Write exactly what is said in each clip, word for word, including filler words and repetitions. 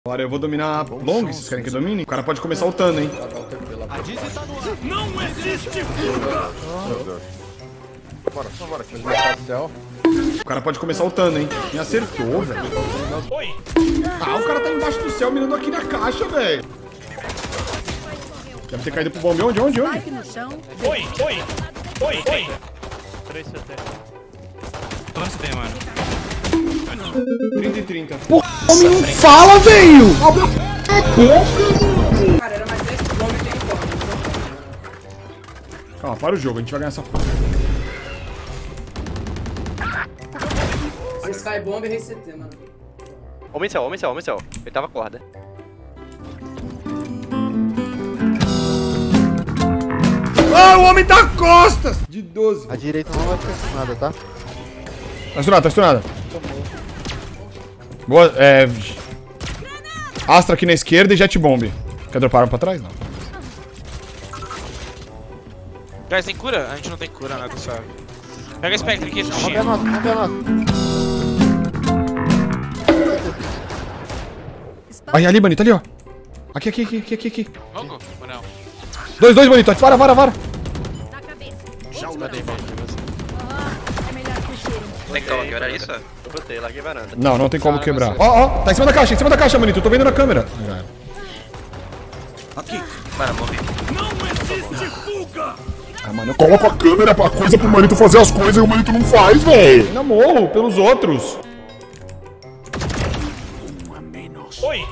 Agora eu vou dominar long, vocês querem que eu domine? O cara pode começar ultando, hein? Não existe fuga! Bora, só bora, que vai céu. O cara pode começar ultando, hein? Me acertou, velho. Oi! Ah, o cara tá embaixo do céu mirando aqui na caixa, velho. Deve ter caído pro bombe. Onde, onde, onde? Oi, oi! Oi, oi! três C T. Torce bem, mano. trinta e trinta. Porra, homem não fala, velho! Cara, era mais dez bomba e tem bomba. Calma, para o jogo, a gente vai ganhar essa porra. Sky bomba e Rei C T, mano. Homem céu, homem céu, homem céu. Ele tava corda. Ah, o homem tá costas! De doze. A direita não vai ficar nada, tá? Tá estunada, tá estunada. Boa, é... Astra aqui na esquerda e Jet Bomb. Quer dropar pra trás? Não. Guys, tem cura? A gente não tem cura, nada, sabe? Pega a Spectre aqui, Vamos ver Xuxinha. nós, vamos ver nós. Aí, ali, Bonito, ali, ó. Aqui, aqui, aqui, aqui, aqui, aqui. Logo? Ou não? Dois, dois, Bonito. Vara, vara, vara. Tem como quebrar isso? Eu botei, larguei varanda. Não, não tem como quebrar. Ó, ó, tá em cima da caixa, em cima da caixa, Bonito. Eu tô vendo na câmera. Mano, morri. Não existe fuga! Ah, mano, eu Coloca a câmera pra coisa pro Manito fazer as coisas e o Manito não faz, velho. ainda morro pelos outros. Oi!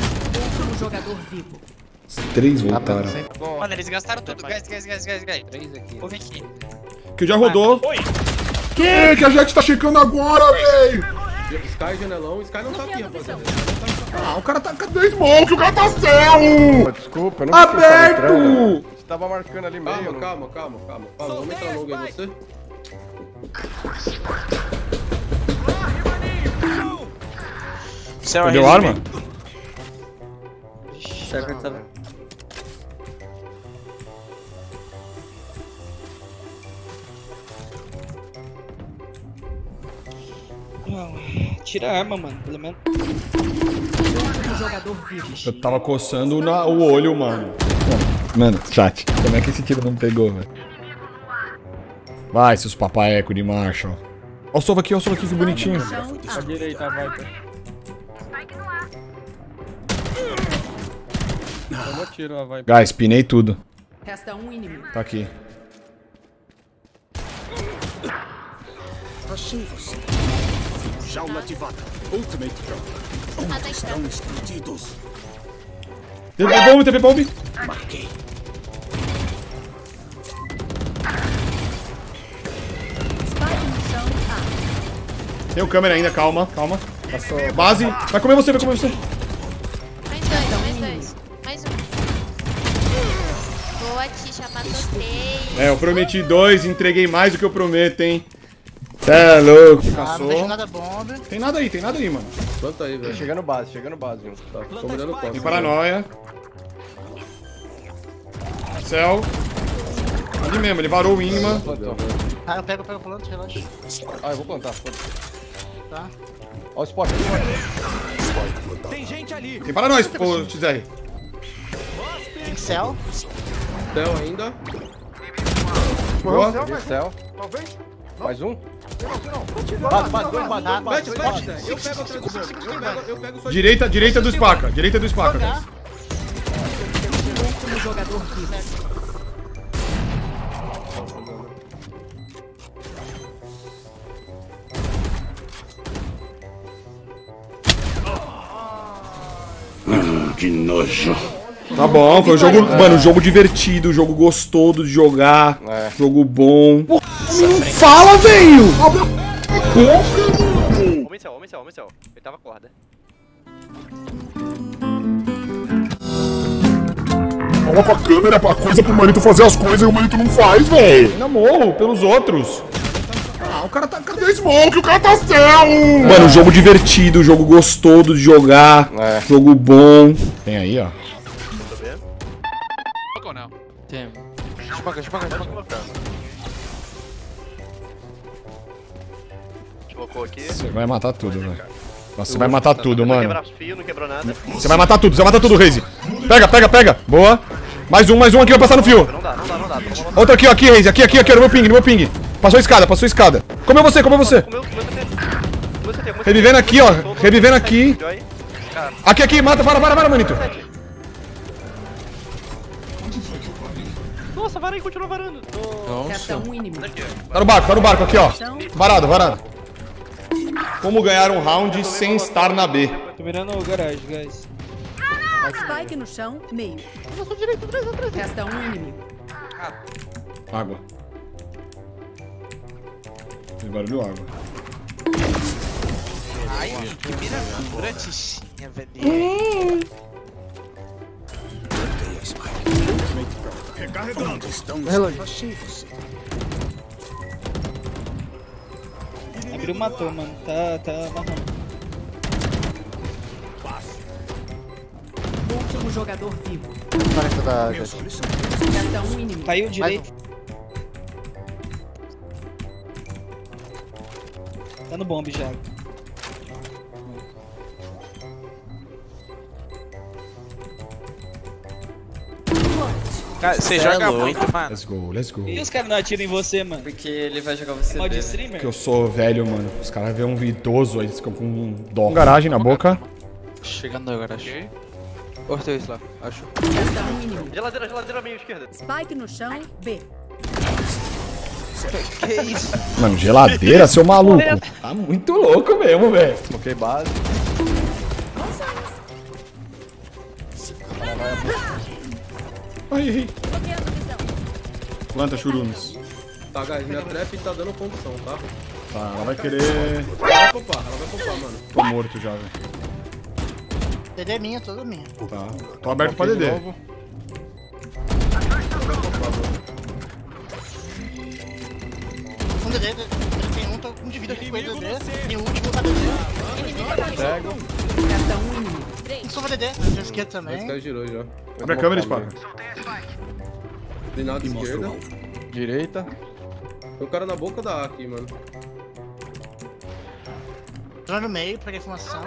Três voltaram. Mano, eles gastaram tudo. Guys, guys, guys, guys, guys. Três aqui. Vou vir aqui. Que já rodou. Oi! Que que a gente tá checando agora, velho? Sky, janelão, Sky não tá aqui, rapaziada. Ah, o cara tá... Cadê Smoke? O cara tá céu. Desculpa, eu não Aberto! Você tava marcando ali meio. Calma, calma, calma, calma. Calma, vamos entrar longo aí você. Céu, Perdeu a arma? Tira a arma, mano, pelo menos. Eu tava coçando na, o olho, mano. Mano, chat. Como é que esse tiro não pegou, velho? Vai, seus papaeco de macho. Ó o Sova aqui, ó o Sova aqui, que bonitinho. A direita, vai. Tomou tiro, vai. Guys, pinei tudo. Resta um inimigo. Tá aqui. Achei você. Jaula ativada. Ultimate Drop. Onde estão escondidos? T P bomb, T P bomb. Marquei. Tem o câmera ainda, calma, calma. Passou. Base. Vai comer você, vai comer você. Mais dois, mais dois. Mais um. Boa, Tisha, matou três. É, eu prometi dois, entreguei mais do que eu prometo, hein. Cê é louco. Caçou. nada bomba. Tem nada aí, tem nada aí, mano. Planta aí, velho. Chegando base, chegando base, João. Tá, tô mirando o Tem costa. paranoia. Céu. Ali mesmo, ele varou o imã. Ah, eu pego, eu pego planta, relaxa. Ah, eu vou plantar, foda-se. Tá. Ó o spot, spot. Tem gente ali. Tem para nós, pô, X R. Tem céu. Céu ainda. Boa. Peguei céu. Mais um. Bate, bate, dois, bate, dois, bate. Eu pego atrás do bombe. Eu pego, eu pego só de... Direita, direita do Spaca. Direita do Spaca, guys. Último jogador vivo. Que nojo. Tá bom, foi um jogo, mano, jogo divertido, jogo gostoso de jogar, É. jogo bom. Porra, não fala, velho! Homem céu, homem céu, homem céu. Ele tava corda. Coloca a câmera pra coisa pro Manito fazer as coisas e o Manito não faz, velho. Ainda morro pelos outros. Ah, o cara tá... Cadê Smoke? O cara tá céu. Mano, jogo divertido, jogo gostoso de jogar, É. jogo bom. Tem aí, ó. Ou não? Tem. Espaca, espaca, espaca. Colocou aqui. Você vai matar tudo, velho. Nossa, você vai matar tudo, Não mano. quebrar fio, não quebrou nada. Você vai matar tudo, você vai matar tudo, Raze. Pega, pega, pega. Boa. Mais um, mais um aqui, vai passar no fio. Não dá, não dá, não dá. Outro aqui, ó, aqui, Raze. Aqui, aqui, aqui, no meu ping, no meu ping. Passou a escada, passou a escada. Comeu você, comeu você. Comeu, comeu C T. Comeu C T, comeu C T. Revivendo aqui, ó. Revivendo aqui. Aqui, aqui, mata, para, para, para, manito. Nossa, vara aí, continua varando. Resta um inimigo. Tá no barco, tá no barco aqui, ó. Varado, varado. Como ganhar um round sem estar na B? Tô mirando o garagem, guys. Spike no chão, meio. Resta um inimigo. Água. Tem barulho, água. Ai, que miratura, tichinha, velho. Recarregando. Estão Abriu, matou, mano. Tá, tá marrão. Último jogador vivo. Da... Resta um inimigo. Caiu direito. Tá no bomb já. Cara, você joga muito, mano. Let's go, let's go. E os caras não atiram em você, mano? Porque ele vai jogar você. Mod dele. streamer? Porque eu sou velho, mano. Os caras veem um idoso aí, eles ficam com dó. Garagem na boca. Chegando na garagem. Cortei isso lá, acho. Resta um inimigo. Geladeira, geladeira meio esquerda. Spike no chão, B. Que isso? Mano, geladeira, seu maluco. Tá muito louco mesmo, velho. Coloquei base. Ai, ai. Planta churumes. Tá, guys, minha trap tá dando condição, tá? Tá, ela vai querer... Ela vai popar, ela vai popar, mano. Tô morto já, velho. D D é minha, toda minha. Tá. Tô aberto pra D D. Um D D, tem um, tô com de vida aqui com ele D D. E o último tá D D. Pego. Resta um inimigo. Um só D D, na esquerda também. Esse cara girou já. Abre a câmera, Spaca. Inclinado esquerda. Direita. Tem um cara na boca da A aqui, mano. Tô no meio, peguei informação.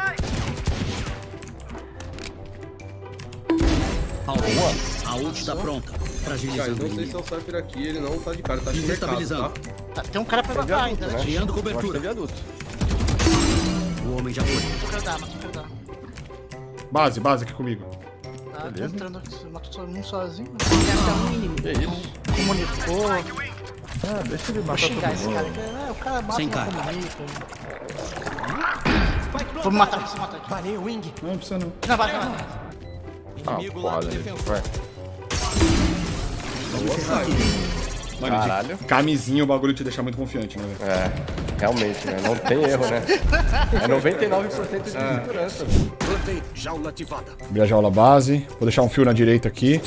A ult tá pronta. Guys, não sei se é o Cypher aqui, ele não tá de cara, tá de mercado, tá? Tá, tem um cara pra matar ainda, né? Criando cobertura. Viaduto. O homem já foi. Eu quero dar, mas eu quero dar. Base, base aqui comigo. Tá, tô entrando aqui, matou todo mundo sozinho. Resta um inimigo. Que isso? Comunicou. Ah, deixa ele Vou matar xingar esse todo cara mundo. aqui. É, o cara mata Sem e cara. comunica. Vou me matar, vou me matar aqui. Valeu, Wing. Não, não precisa não. Não, vai, vai, vai. Ah, porra, gente, vai. Mano, Caralho. de camisinha o bagulho te deixa muito confiante, né, velho? É, realmente, né? Não tem erro, né? É noventa e nove por cento de segurança. Plantei. Jaula ativada. Abrir a jaula base. Vou deixar um fio na direita aqui.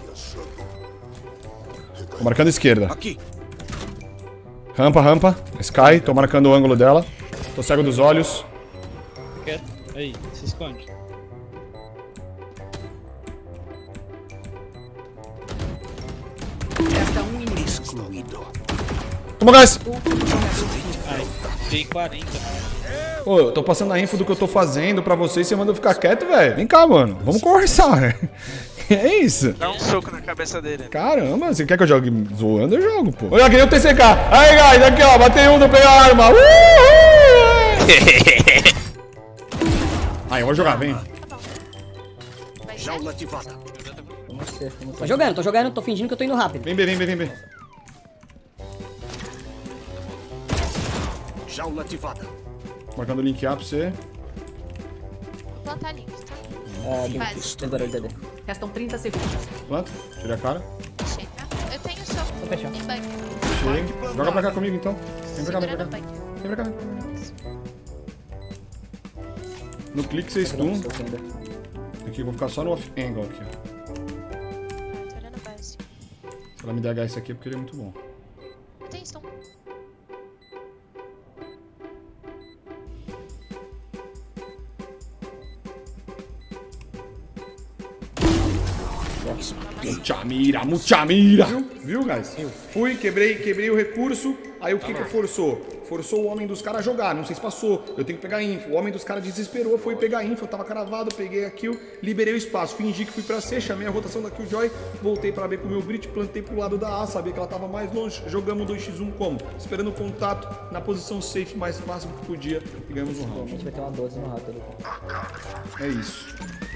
Tô marcando a esquerda. Aqui. Rampa, rampa. Sky, tô marcando o ângulo dela. Tô cego dos olhos. Quer? Aí, se esconde. Resta um inimigo. Excluído. Toma gás! Ai, tem quarenta. Ô, eu tô passando a info do que eu tô fazendo pra vocês. Você manda eu ficar quieto, velho. Vem cá, mano. Vamos conversar, velho. É isso. Dá um soco na cabeça dele. Caramba, você quer que eu jogue zoando? Eu jogo, pô. Olha, ganhei o T C K. Aí, guys, aqui, ó. Batei um, não peguei a arma. Uhul! Aí, eu vou jogar, vem. Jaula ativada. Tô jogando, tô jogando, tô fingindo que eu tô indo rápido. Vem, vem, vem, vem, vem. Jaula ativada. Marcando o link A pra você. Vou plantar link, tá? É, Faz. tem barulho D D. Restam trinta segundos. Planta, tira a cara. Chega. Eu tenho soco. fechar. Em banco. Chega. Joga pra cá comigo, então. Vem pra cá, vem pra Segura cá. no banco. Vem pra cá, vem pra cá. No clique você stun. Aqui, eu vou ficar só no off angle aqui, ó. Ah, tô olhando a base. Se ela me der H esse aqui é porque ele é muito bom. Tem stun. Mucha mira, mucha mira. Viu, Viu, guys? Fui, quebrei, quebrei o recurso. Aí o que que forçou? forçou o homem dos caras a jogar, não sei se passou, eu tenho que pegar info. O homem dos caras desesperou, foi pegar info, eu tava cravado, peguei a kill, liberei o espaço, fingi que fui pra C, chamei a rotação da Killjoy, voltei pra B com o meu Brit, plantei pro lado da A, sabia que ela tava mais longe, jogamos dois por um como? Esperando o contato na posição safe mais máximo que podia e ganhamos um round. A gente vai ter uma doze no rato ali. É isso.